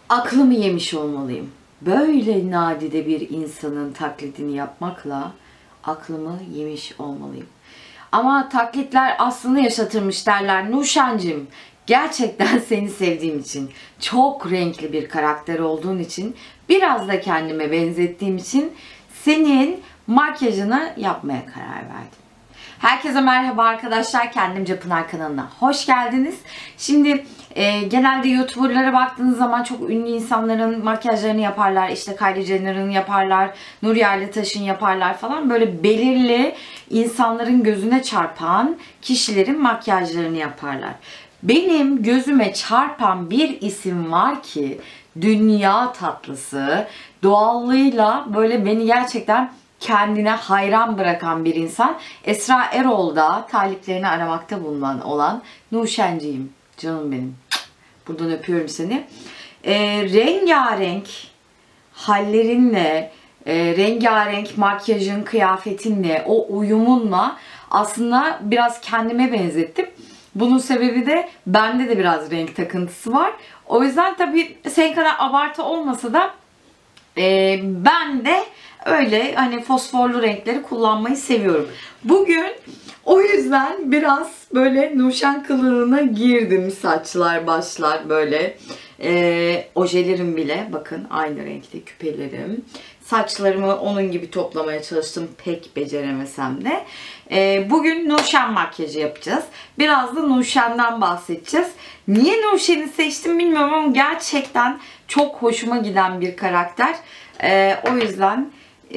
Aklımı yemiş olmalıyım. Böyle nadide bir insanın taklidini yapmakla aklımı yemiş olmalıyım. Ama taklitler aslını yaşatırmış derler. Nuşancığım, gerçekten seni sevdiğim için, çok renkli bir karakter olduğun için, biraz da kendime benzettiğim için senin makyajını yapmaya karar verdim. Herkese merhaba arkadaşlar. Kendimce Pınar kanalına hoş geldiniz. Şimdi genelde YouTuber'lara baktığınız zaman çok ünlü insanların makyajlarını yaparlar. İşte Kylie Jenner'ın yaparlar, Nur Yerlitaş'ın yaparlar falan. Böyle belirli insanların gözüne çarpan kişilerin makyajlarını yaparlar. Benim gözüme çarpan bir isim var ki dünya tatlısı, doğallığıyla böyle beni gerçekten kendine hayran bırakan bir insan. Esra Erol'da taliplerini aramakta bulunan olan Nuşenciğim. Canım benim. Buradan öpüyorum seni. Rengarenk hallerinle, rengarenk makyajın, kıyafetinle, o uyumunla aslında biraz kendime benzettim. Bunun sebebi de bende de biraz renk takıntısı var. O yüzden tabii senin kadar abartı olmasa da ben de öyle hani fosforlu renkleri kullanmayı seviyorum. Bugün o yüzden biraz böyle Nuşen kılığına girdim. Saçlar, başlar böyle. Ojelerim bile bakın aynı renkte, küpelerim. Saçlarımı onun gibi toplamaya çalıştım, pek beceremesem de. Bugün Nuşen makyajı yapacağız. Biraz da Nuşen'den bahsedeceğiz. Niye Nuşen'i seçtim bilmiyorum ama gerçekten çok hoşuma giden bir karakter. O yüzden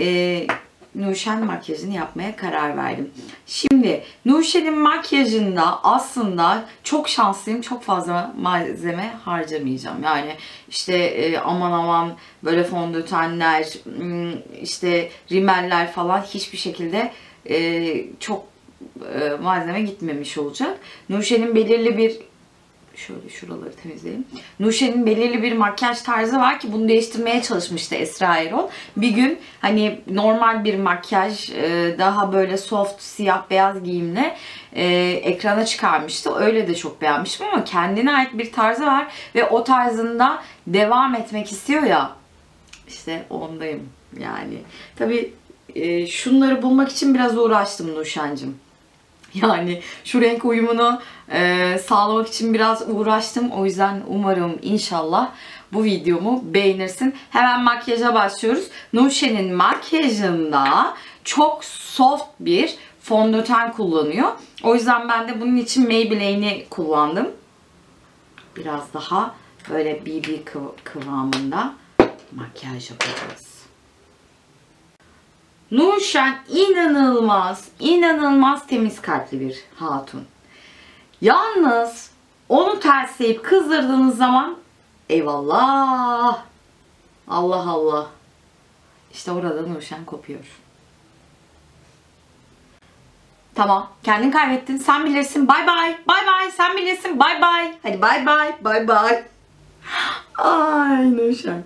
Nuşen makyajını yapmaya karar verdim. Şimdi Nuşen'in makyajında aslında çok şanslıyım. Çok fazla malzeme harcamayacağım. Yani işte aman aman böyle fondötenler, işte rimeller falan hiçbir şekilde çok malzeme gitmemiş olacak. Nuşen'in belirli bir şöyle şuraları temizleyelim. Nuşen'in belirli bir makyaj tarzı var ki bunu değiştirmeye çalışmıştı Esra Erol. Bir gün hani normal bir makyaj, daha böyle soft siyah beyaz giyimle ekrana çıkarmıştı. Öyle de çok beğenmiştim ama kendine ait bir tarzı var ve o tarzında devam etmek istiyor ya. İşte ondayım yani. Tabii şunları bulmak için biraz uğraştım Nuşen'cim. Yani şu renk uyumunu sağlamak için biraz uğraştım. O yüzden umarım inşallah bu videomu beğenirsin. Hemen makyaja başlıyoruz. Nuşen'in makyajında çok soft bir fondöten kullanıyor. O yüzden ben de bunun için Maybelline'i kullandım. Biraz daha böyle BB kıvamında makyaj yapacağız. Nuşen inanılmaz temiz kalpli bir hatun. Yalnız onu tersleyip kızdırdığınız zaman eyvallah, Allah Allah. İşte orada Nuşen kopuyor. Tamam, kendin kaybettin. Sen bilirsin. Bay bay. Bay bay. Sen bilirsin. Bay bay. Hadi bay bay. Bay bay. Ay Nuşen.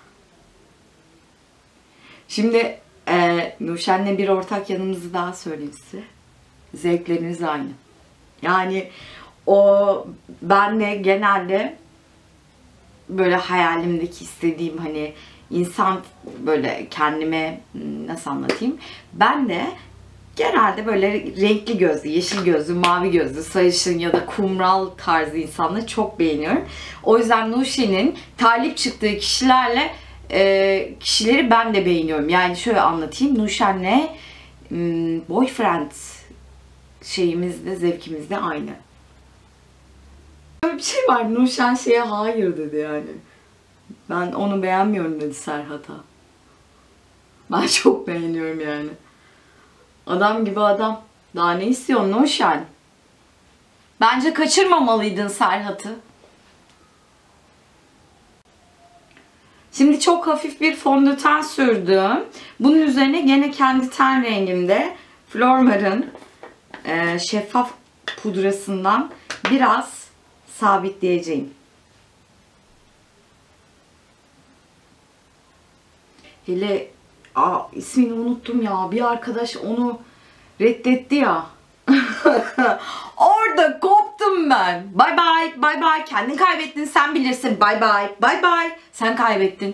Şimdi Nuşen'le bir ortak yanımızı daha söyleyeyim size. Zevkleriniz aynı. Yani o ben de genelde böyle hayalimdeki istediğim hani insan böyle kendime nasıl anlatayım? Ben de genelde böyle renkli gözlü, yeşil gözlü, mavi gözlü, sarışın ya da kumral tarzı insanları çok beğeniyorum. O yüzden Nuşen'in talip çıktığı kişileri ben de beğeniyorum. Yani şöyle anlatayım. Nuşen'le boyfriend şeyimiz de, zevkimiz de aynı. Böyle bir şey var. Nuşen şeye hayır dedi yani. Ben onu beğenmiyorum dedi Serhat'a. Ben çok beğeniyorum yani. Adam gibi adam. Daha ne istiyorsun Nuşen? Bence kaçırmamalıydın Serhat'ı. Şimdi çok hafif bir fondöten sürdüm. Bunun üzerine gene kendi ten rengimde Flormar'ın şeffaf pudrasından biraz sabitleyeceğim. Hele ismini unuttum ya. Bir arkadaş onu reddetti ya. Orada koptu yaptım ben. Bay bay, bay bay. Kendin kaybettin, sen bilirsin. Bay bay, bay bay. Sen kaybettin.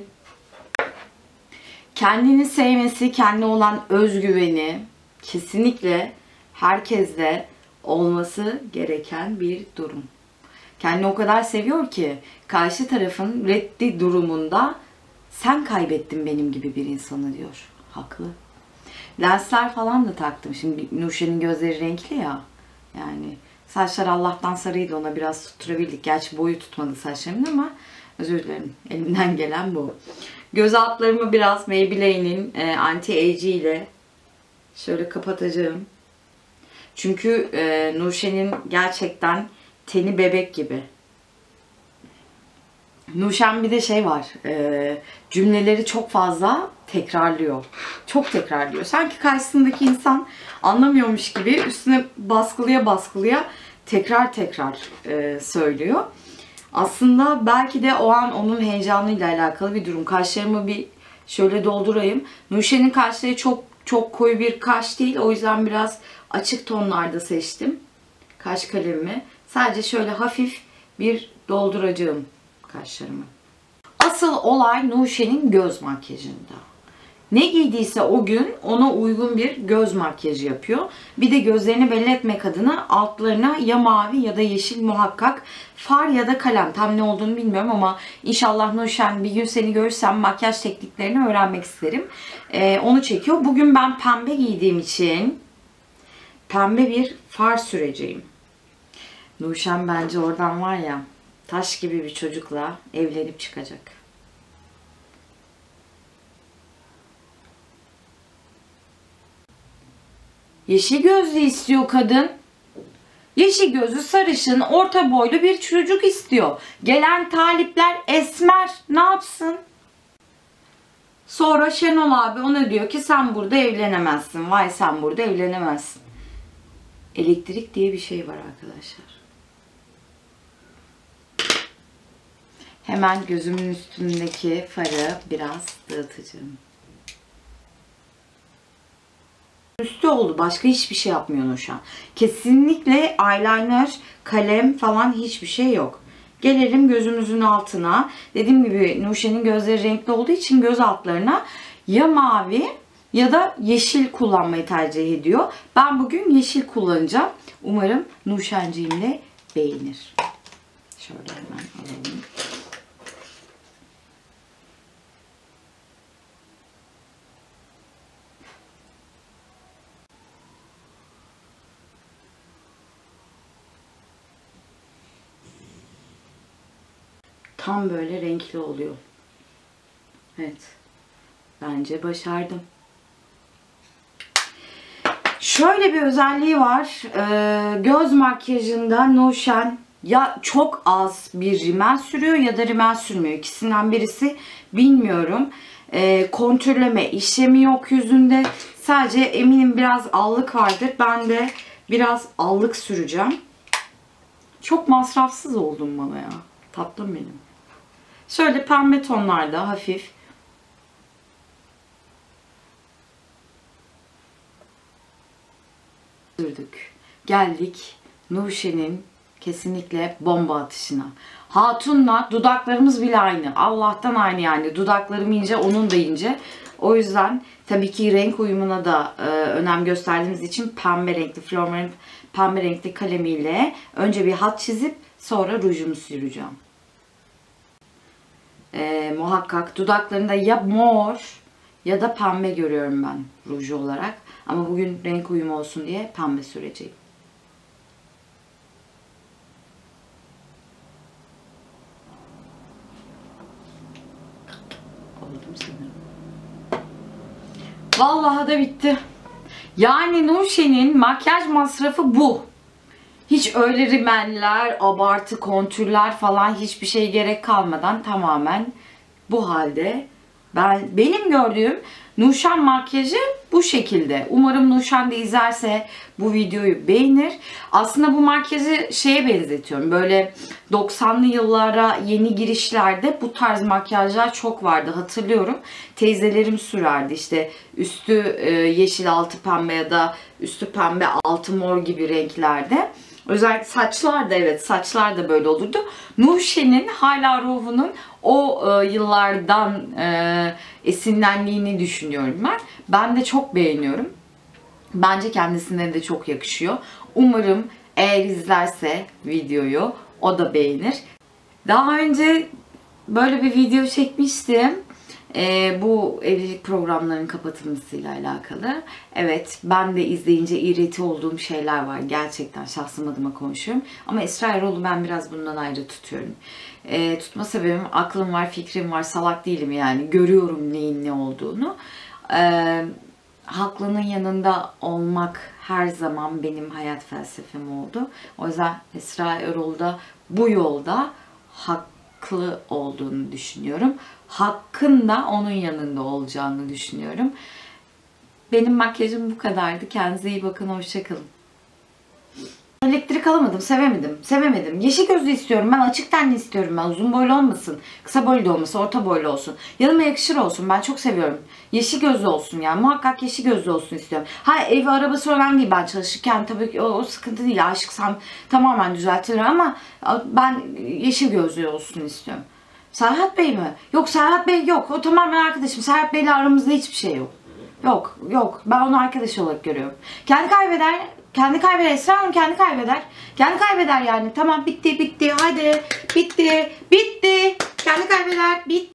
Kendini sevmesi, kendine olan özgüveni kesinlikle herkeste olması gereken bir durum. Kendini o kadar seviyor ki karşı tarafın reddi durumunda sen kaybettin benim gibi bir insanı diyor. Haklı. Lensler falan da taktım. Şimdi Nuşen'in gözleri renkli ya. Yani saçlar Allah'tan sarıydı, ona biraz tutturabildik. Gerçi boyu tutmadı saçlarımın ama özür dilerim. Elimden gelen bu. Göz altlarımı biraz Maybelline'in anti-age ile şöyle kapatacağım. Çünkü Nuşen'in gerçekten teni bebek gibi. Nuşen bir de şey var, cümleleri çok fazla tekrarlıyor. Çok tekrarlıyor. Sanki karşısındaki insan anlamıyormuş gibi üstüne baskılıya baskılıya tekrar söylüyor. Aslında belki de o an onun heyecanıyla alakalı bir durum. Kaşlarımı bir şöyle doldurayım. Nuşen'in kaşları çok koyu bir kaş değil. O yüzden biraz açık tonlarda seçtim kaş kalemimi. Sadece şöyle hafif bir dolduracağım kaşlarımı. Asıl olay Nuşen'in göz makyajında. Ne giydiyse o gün ona uygun bir göz makyajı yapıyor. Bir de gözlerini belli etmek adına altlarına ya mavi ya da yeşil muhakkak far ya da kalem. Tam ne olduğunu bilmiyorum ama inşallah Nuşen bir gün seni görürsem makyaj tekniklerini öğrenmek isterim. Onu çekiyor. Bugün ben pembe giydiğim için pembe bir far süreceğim. Nuşen bence oradan var ya, taş gibi bir çocukla evlenip çıkacak. Yeşil gözlü istiyor kadın. Yeşil gözlü, sarışın, orta boylu bir çocuk istiyor. Gelen talipler esmer. Ne yapsın? Sonra Şenol abi ona diyor ki sen burada evlenemezsin. Vay sen burada evlenemezsin. Elektrik diye bir şey var arkadaşlar. Hemen gözümün üstündeki farı biraz dağıtacağım. Üstü oldu. Başka hiçbir şey yapmıyor Nuşen. Kesinlikle eyeliner, kalem falan hiçbir şey yok. Gelelim gözümüzün altına. Dediğim gibi Nuşen'in gözleri renkli olduğu için göz altlarına ya mavi ya da yeşil kullanmayı tercih ediyor. Ben bugün yeşil kullanacağım. Umarım Nuşenciğim de beğenir. Şöyle hemen alalım. Tam böyle renkli oluyor. Evet. Bence başardım. Şöyle bir özelliği var. Göz makyajında Nuşen ya çok az bir rimel sürüyor ya da rimel sürmüyor. İkisinden birisi, bilmiyorum. Kontürleme işlemi yok yüzünde. Sadece eminim biraz allık vardır. Ben de biraz allık süreceğim. Çok masrafsız oldum bana ya. Tatlım benim. Şöyle pembe tonlarda hafif. Sürdük. Geldik Nuşen'in kesinlikle bomba atışına. Hatun'la dudaklarımız bile aynı. Allah'tan aynı yani. Dudaklarım ince, onun da ince. O yüzden tabii ki renk uyumuna da önem gösterdiğimiz için pembe renkli, Flormar'ın pembe renkli kalemiyle önce bir hat çizip sonra rujumu süreceğim. Muhakkak dudaklarında ya mor ya da pembe görüyorum ben ruju olarak. Ama bugün renk uyumu olsun diye pembe süreceğim. Oldum sanırım. Vallahi da bitti. Yani Nuşen'in makyaj masrafı bu. Hiç öyle rimeller, abartı kontürler falan hiçbir şey gerek kalmadan tamamen bu halde. Benim gördüğüm Nuşen makyajı bu şekilde. Umarım Nuşen de izlerse bu videoyu beğenir. Aslında bu makyajı şeye benzetiyorum. Böyle 90'lı yıllara yeni girişlerde bu tarz makyajlar çok vardı. Hatırlıyorum. Teyzelerim sürerdi. İşte üstü yeşil altı pembe ya da üstü pembe altı mor gibi renklerde. Özellikle saçlar da, evet, saçlar da böyle olurdu. Nurşen'in hala ruhunun o yıllardan esinlendiğini düşünüyorum ben. Ben de çok beğeniyorum. Bence kendisine de çok yakışıyor. Umarım eğer izlerse videoyu o da beğenir. Daha önce böyle bir video çekmiştim. Bu evlilik programlarının kapatılmasıyla alakalı. Evet, ben de izleyince irrite olduğum şeyler var. Gerçekten şahsım adıma konuşuyorum. Ama Esra Erol'u ben biraz bundan ayrı tutuyorum. Tutma sebebim aklım var, fikrim var, salak değilim yani. Görüyorum neyin ne olduğunu. Haklının yanında olmak her zaman benim hayat felsefem oldu. O yüzden Esra Erol'da bu yolda haklı olduğunu düşünüyorum. Hakkın da onun yanında olacağını düşünüyorum. Benim makyajım bu kadardı. Kendinize iyi bakın. Hoşça kalın. Elektrik alamadım. Sevemedim. Yeşil gözlü istiyorum. Ben açık tenli istiyorum. Ben uzun boylu olmasın. Kısa boylu da olmasın. Orta boylu olsun. Yanıma yakışır olsun. Ben çok seviyorum. Yeşil gözlü olsun yani. Muhakkak yeşil gözlü olsun istiyorum. Ha, evi arabası önemli değil. Ben çalışırken tabii ki o sıkıntı değil. Aşıksam tamamen düzeltirim ama ben yeşil gözlü olsun istiyorum. Serhat Bey mi? Yok, Serhat Bey yok. O tamamen arkadaşım. Serhat Bey'le aramızda hiçbir şey yok. Yok. Ben onu arkadaş olarak görüyorum. Kendi kaybeder. Esra Hanım kendi kaybeder. Kendi kaybeder yani. Tamam, bitti. Hadi. Bitti. Kendi kaybeder. Bitti.